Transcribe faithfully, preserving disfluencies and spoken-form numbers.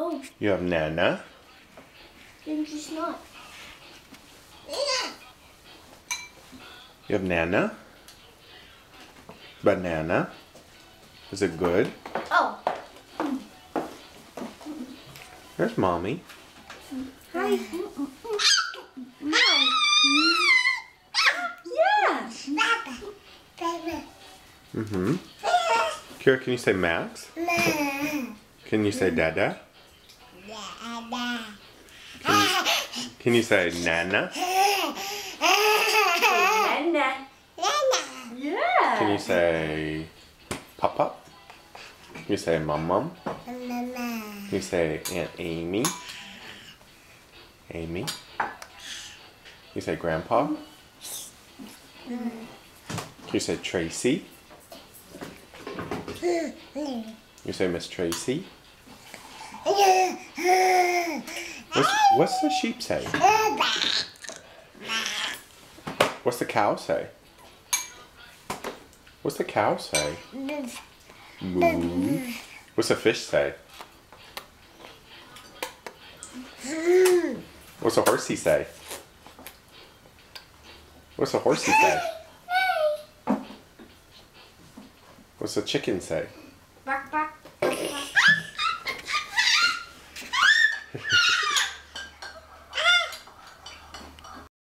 Oh. You have Nana. Then just not. You have Nana. Banana. Is it good? Oh. There's Mommy. Hi. Hi. Yeah. Mm-hmm. Kira, can you say Max? Can you say Dada? Can you, can you say Nana? Nana. Yeah. Can you say Papa? Can you say Mum Mum? Can you say Aunt Amy? Amy? Can you say Grandpa? Can you say Tracy? You say Miss Tracy? What's, what's the sheep say? What's the cow say? What's the cow say? Moo. What's the fish say? What's the horsey say? What's the horsey say? What's the chicken say? Bark, bark.